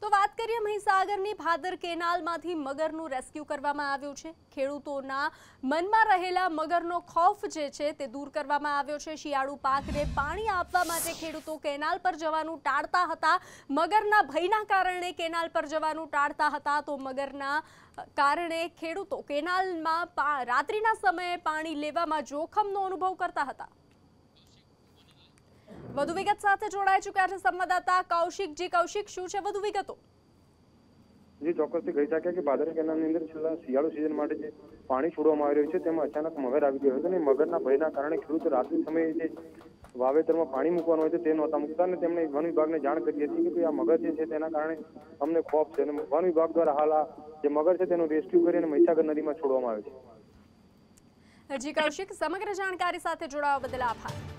તો વાત કરીએ મહીસાગરની ભાદર કેનાલમાંથી મગરનું રેસ્ક્યુ કરવામાં આવ્યું છે। ખેડૂતોના મનમાં રહેલા મગરનો ખૌફ જે છે તે દૂર કરવામાં આવ્યો છે। શિયાળુ પાકને પાણી આપવા માટે ખેડૂતો કેનાલ પર જવાનું ટાળતા હતા। મગરના ભયના કારણે કેનાલ પર જવાનું ટાળતા હતા। તો મગરના કારણે ખેડૂતો કેનાલમાં રાત્રિના સમયે પાણી લેવામાં જોખમનો અનુભવ કરતા હતા। વધુ વિગત સાથે જોડાઈ ચૂક્યા છે સંવાદદાતા કૌશિક। કૌશિક, શું છે વધુ વિગતો? જે ચોક્કસથી કહી શકાય કે ભાદર કેનાલની અંદર છેલ્લા શિયાળુ સિઝન માટે જે પાણી છોડવામાં આવી રહ્યું છે તેમાં અચાનક મગર આવી ગયો હતો અને મગરના ભયના કારણે ખેડૂતો રાત્રિ સમયે જે વાવેતરમાં પાણી મૂકવાનું હોય છે તે નહોતા મૂકતા અને તેમણે વન વિભાગને જાણ કરી હતી કે આ મગર જે છે તેના કારણે અમને ખોફ છે અને વન વિભાગ દ્વારા હાલ આ જે મગર છે તેનું રેસ્ક્યુ કરી અને મહીસાગર નદીમાં છોડવામાં આવે છે। કૌશિક, સમગ્ર જાણકારી સાથે જોડાવા બદલ આભાર।